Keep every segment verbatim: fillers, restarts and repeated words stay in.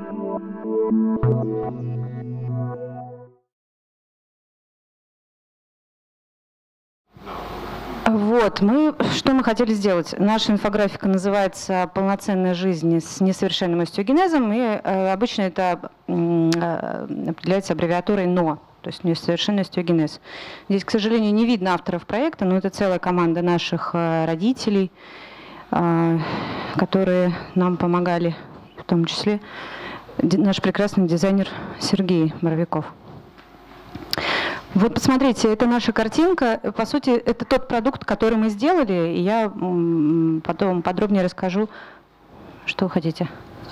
Вот, мы, что мы хотели сделать? Наша инфографика называется «Полноценная жизнь с несовершенным остеогенезом», и э, обычно это э, определяется аббревиатурой НО, то есть несовершенный остеогенез. Здесь, к сожалению, не видно авторов проекта, но это целая команда наших э, родителей, э, которые нам помогали, в том числе наш прекрасный дизайнер Сергей Боровиков. Вот посмотрите, это наша картинка. По сути, это тот продукт, который мы сделали, и я потом подробнее расскажу, что вы хотите.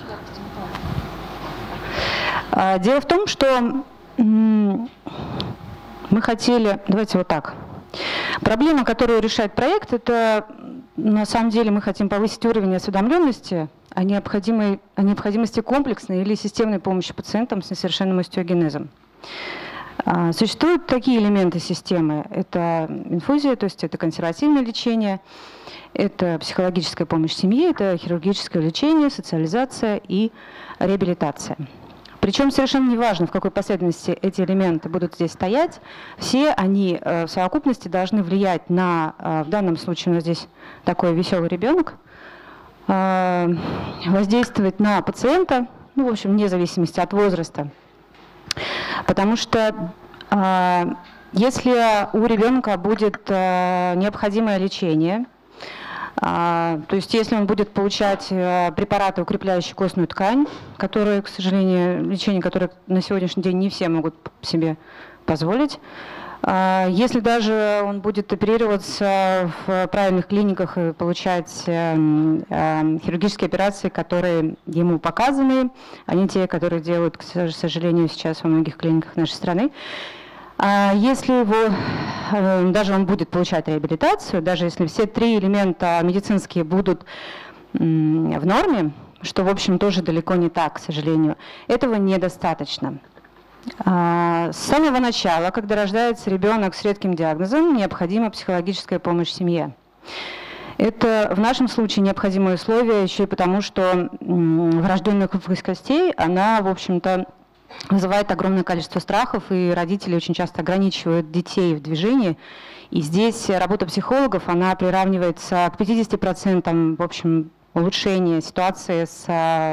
Дело в том, что мы хотели... Давайте вот так. Проблема, которую решает проект, это на самом деле мы хотим повысить уровень осведомленности о, необходимой, о необходимости комплексной или системной помощи пациентам с несовершенным остеогенезом. Существуют такие элементы системы. Это инфузия, то есть это консервативное лечение, это психологическая помощь семье, это хирургическое лечение, социализация и реабилитация. Причем совершенно не важно, в какой последовательности эти элементы будут здесь стоять, все они в совокупности должны влиять на, в данном случае у нас здесь такой веселый ребенок, воздействовать на пациента, ну, в общем, вне зависимости от возраста. Потому что э, если у ребенка будет э, необходимое лечение, э, то есть если он будет получать э, препараты, укрепляющие костную ткань, которые, к сожалению, лечение, которое на сегодняшний день не все могут себе позволить, э, если даже он будет оперироваться в правильных клиниках и получать э, э, хирургические операции, которые ему показаны, а не те, которые делают, к сожалению, сейчас во многих клиниках нашей страны. А если его, э, даже он будет получать реабилитацию, даже если все три элемента медицинские будут э, в норме, что, в общем, тоже далеко не так, к сожалению, этого недостаточно. С самого начала, когда рождается ребенок с редким диагнозом, необходима психологическая помощь семье. Это в нашем случае необходимое условие еще и потому, что врожденная хрупкость костей, она, в общем-то, вызывает огромное количество страхов, и родители очень часто ограничивают детей в движении. И здесь работа психологов, она приравнивается к пятидесяти процентам, в общем, улучшения ситуации с...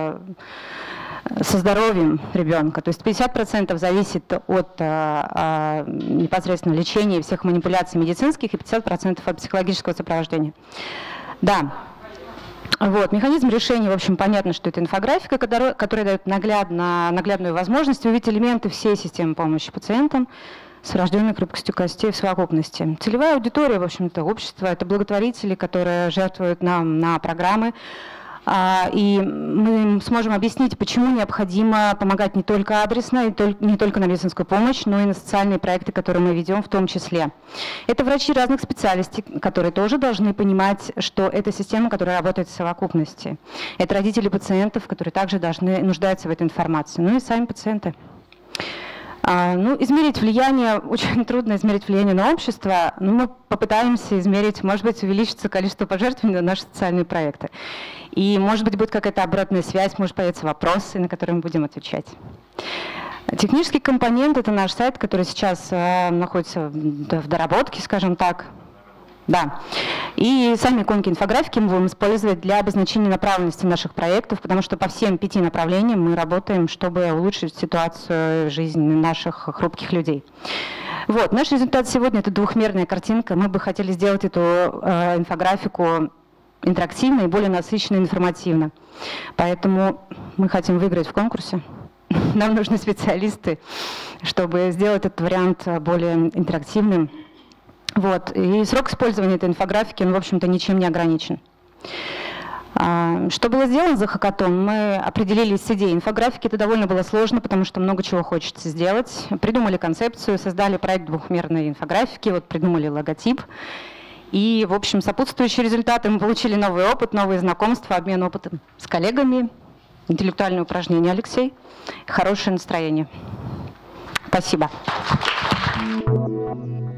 со здоровьем ребенка. То есть пятьдесят процентов зависит от а, непосредственно лечения и всех манипуляций медицинских, и пятьдесят процентов от психологического сопровождения. Да. Вот. Механизм решения, в общем, понятно, что это инфографика, которая, которая дает наглядно, наглядную возможность увидеть элементы всей системы помощи пациентам с врожденной хрупкостью костей в совокупности. Целевая аудитория, в общем-то, общество, это благотворители, которые жертвуют нам на программы. И мы сможем объяснить, почему необходимо помогать не только адресно, не только на медицинскую помощь, но и на социальные проекты, которые мы ведем в том числе. Это врачи разных специальностей, которые тоже должны понимать, что это система, которая работает в совокупности. Это родители пациентов, которые также должны нуждаться в этой информации. Ну и сами пациенты. Ну, измерить влияние, очень трудно измерить влияние на общество, но мы попытаемся измерить, может быть, увеличится количество пожертвований на наши социальные проекты. И, может быть, будет какая-то обратная связь, может появятся вопросы, на которые мы будем отвечать. Технический компонент – это наш сайт, который сейчас э, находится в доработке, скажем так. Да. И сами иконки инфографики мы будем использовать для обозначения направленности наших проектов, потому что по всем пяти направлениям мы работаем, чтобы улучшить ситуацию жизни наших хрупких людей. Вот. Наш результат сегодня – это двухмерная картинка. Мы бы хотели сделать эту э, инфографику интерактивно и более насыщенно и информативно. Поэтому мы хотим выиграть в конкурсе. Нам нужны специалисты, чтобы сделать этот вариант более интерактивным. Вот. И срок использования этой инфографики, он, в общем-то, ничем не ограничен. Что было сделано за хакатон? Мы определились с идеей инфографики. Это довольно было сложно, потому что много чего хочется сделать. Придумали концепцию, создали проект двухмерной инфографики, вот придумали логотип. И, в общем, сопутствующие результаты. Мы получили новый опыт, новые знакомства, обмен опытом с коллегами, интеллектуальные упражнения, Алексей, хорошее настроение. Спасибо.